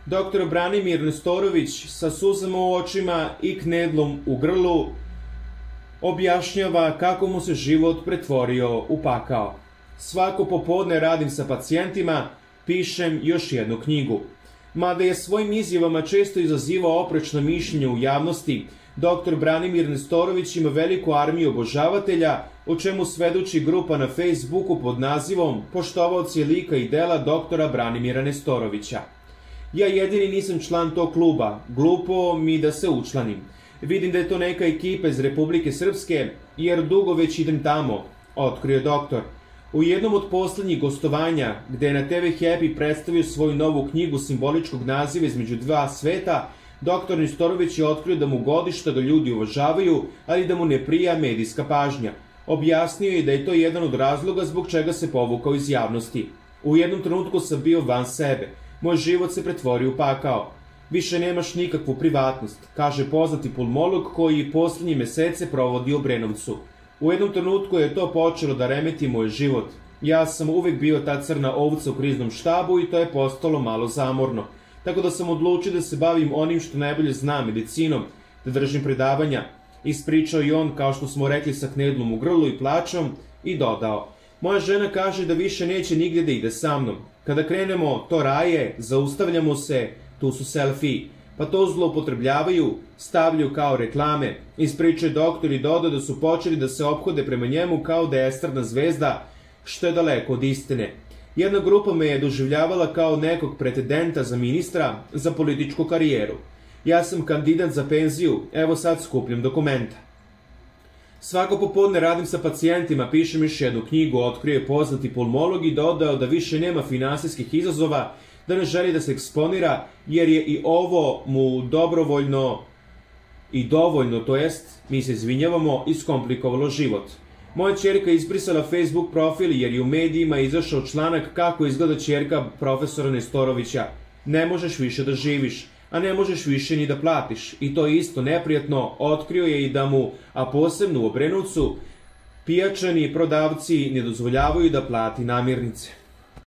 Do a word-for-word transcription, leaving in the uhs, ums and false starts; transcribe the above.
doktor Branimir Nestorović sa suzama u očima i knedlom u grlu objašnjava kako mu se život pretvorio u pakao. Svako popodne radim sa pacijentima, pišem još jednu knjigu. Mada je svojim izjavama često izazivao oprečna mišljenja u javnosti, doktor Branimir Nestorović ima veliku armiju obožavatelja, o čemu svedoči grupa na Facebooku pod nazivom Poštovaoci lika i dela doktora Branimira Nestorovića. Ja jedini nisam član tog kluba, glupo mi da se učlanim. Vidim da je to neka ekipa iz Republike Srpske, jer dugo već idem tamo, otkrio doktor. U jednom od poslednjih gostovanja, gde je na te ve Happy predstavio svoju novu knjigu simboličkog naziva Između dva sveta, doktor Nestorović je otkrio da mu godi što ga ljudi uvažavaju, ali da mu ne prija medijska pažnja. Objasnio je da je to jedan od razloga zbog čega se povukao iz javnosti. U jednom trenutku sam bio van sebe. Moj život se pretvorio u pakao. Više nemaš nikakvu privatnost, kaže poznati pulmolog koji poslednje mesece provodi u Obrenovcu. U jednom trenutku je to počelo da remeti moj život. Ja sam uvek bio ta crna ovca u kriznom štabu i to je postalo malo zamorno. Tako da sam odlučio da se bavim onim što najbolje znam, medicinom, da držim predavanja. Ispričao i on, kao što smo rekli, sa knedlom u grlu i plačom, i dodao: moja žena kaže da više neće nigde da ide sa mnom. Kada krenemo to raje, zaustavljamo se, tu su selfiji, pa to zloupotrebljavaju, stavljaju kao reklame. Ispričao je doktor i dodao da su počeli da se ophode prema njemu kao da je estradna zvezda, što je daleko od istine. Jedna grupa me je doživljavala kao nekog pretendenta za ministra, za političku karijeru. Ja sam kandidat za penziju, evo sad skupljam dokumenta. Svako popodne radim sa pacijentima, pišem još jednu knjigu, otkrio je poznati pulmolog i dodao da više nema finansijskih izazova, da ne želi da se eksponira, jer je i ovo mu dobrovoljno i dovoljno, to jest, mi se izvinjavamo, iskomplikovalo život. Moja ćerka izbrisala Facebook profil jer je u medijima izašao članak kako izgleda ćerka profesora Nestorovića. Ne možeš više da živiš, a ne možeš više ni da platiš. I to je isto neprijatno, otkrio je i da mu, a posebno u Obrenovcu, pijačani i prodavci ne dozvoljavaju da plati namirnice.